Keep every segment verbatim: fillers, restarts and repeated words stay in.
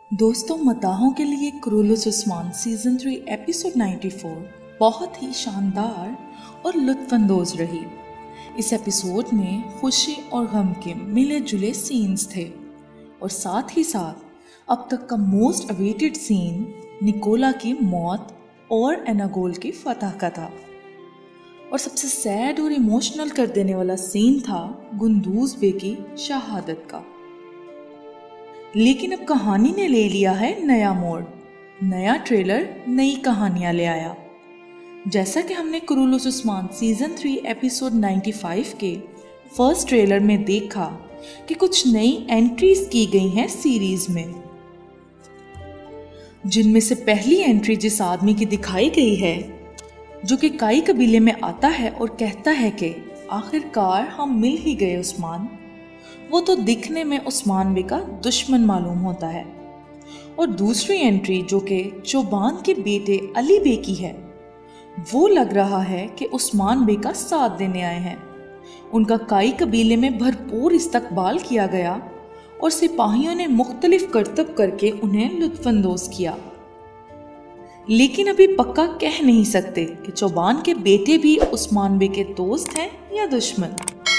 दोस्तों, मदाहों के लिए Kurulus Osman season three episode चौरानवे बहुत ही शानदार और लुत्फानंदोज रही। इस एपिसोड में खुशी और गम के मिले जुले सीन्स थे और साथ ही साथ अब तक का मोस्ट अवेटेड सीन निकोला की मौत और एनागोल की फतह का था। और सबसे सैड और इमोशनल कर देने वाला सीन था गुंदूज बे की शहादत का। लेकिन अब कहानी ने ले लिया है नया मोड़। नया ट्रेलर नई कहानियां ले आया। जैसा कि हमने Kurulus Osman season three episode पचानवे के फर्स्ट ट्रेलर में देखा कि कुछ नई एंट्रीज की गई हैं सीरीज में, जिनमें से पहली एंट्री जिस आदमी की दिखाई गई है जो कि काई कबीले में आता है और कहता है कि आखिरकार हम मिल ही गए उस्मान। वो तो दिखने में उस्मान बे का दुश्मन मालूम होता है। और दूसरी एंट्री जो कि चौबान के बेटे अली बे की है, वो लग रहा है कि उस्मान बे का साथ देने आए हैं। उनका काई कबीले में भरपूर इस्तकबाल किया गया और सिपाहियों ने मुख्तलिफ करतब करके उन्हें लुत्फानंदोज किया। लेकिन अभी पक्का कह नहीं सकते कि चौबान के बेटे भी उस्मान बे के दोस्त हैं या दुश्मन।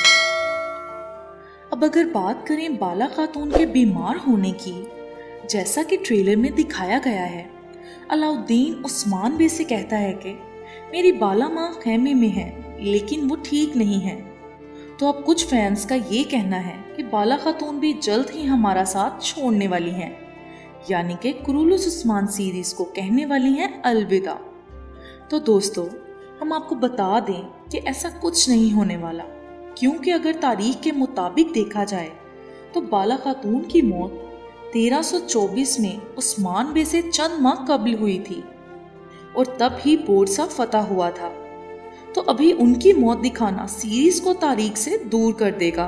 अब अगर बात करें बाला खातून के बीमार होने की, जैसा कि ट्रेलर में दिखाया गया है, अलाउद्दीन उस्मान बे से कहता है कि मेरी बाला माँ खैमे में है लेकिन वो ठीक नहीं है। तो अब कुछ फैंस का ये कहना है कि बाला खातून भी जल्द ही हमारा साथ छोड़ने वाली हैं, यानी कि क्रूलुस उस्मान सीरीज को कहने वाली हैं अलविदा। तो दोस्तों, हम आपको बता दें कि ऐसा कुछ नहीं होने वाला, क्योंकि अगर तारीख के मुताबिक देखा जाए तो बाला खातून की मौत तेरह सौ चौबीस में उस्मान बे से चंद माह कबल हुई थी और तब ही बोरसा फतह हुआ था। तो अभी उनकी मौत दिखाना सीरीज को तारीख से दूर कर देगा।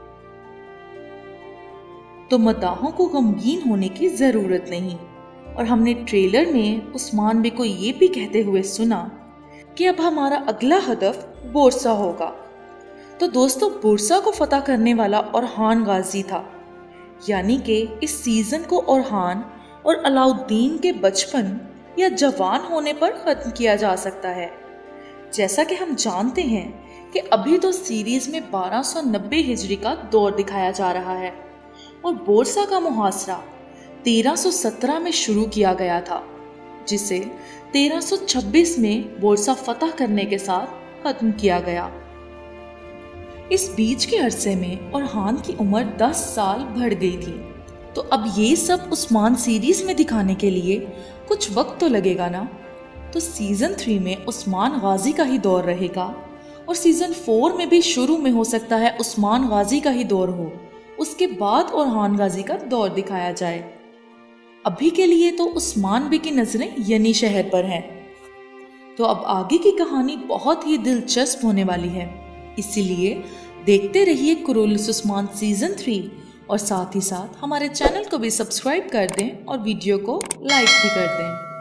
तो मदाहों को गमगीन होने की जरूरत नहीं। और हमने ट्रेलर में उस्मान बे को ये भी कहते हुए सुना कि अब हमारा अगला हदफ बोरसा होगा। तो दोस्तों, बोरसा को फतह करने वाला ओरहान गाजी था, यानी कि इस सीजन को ओरहान और अलाउद्दीन के बचपन या जवान होने पर खत्म किया जा सकता है। जैसा कि हम जानते हैं कि अभी तो सीरीज में बारह सौ नब्बे हिजरी का दौर दिखाया जा रहा है और बोरसा का मुहासरा तेरह सौ सत्रह में शुरू किया गया था, जिसे तेरह सौ छब्बीस में बोरसा फतह करने के साथ खत्म किया गया। इस बीच के अरसे में ओरहान की उम्र दस साल बढ़ गई थी। तो अब ये सब उस्मान सीरीज में दिखाने के लिए कुछ वक्त तो लगेगा ना। तो सीजन थ्री में उस्मान गाजी का ही दौर रहेगा और सीजन फोर में भी शुरू में हो सकता है उस्मान गाजी का ही दौर हो, उसके बाद ओरहान गाजी का दौर दिखाया जाए। अभी के लिए तो उस्मान बे की नजरें यनी शहर पर हैं। तो अब आगे की कहानी बहुत ही दिलचस्प होने वाली है, इसीलिए देखते रहिए क्रूलुस उस्मान सीजन थ्री और साथ ही साथ हमारे चैनल को भी सब्सक्राइब कर दें और वीडियो को लाइक भी कर दें।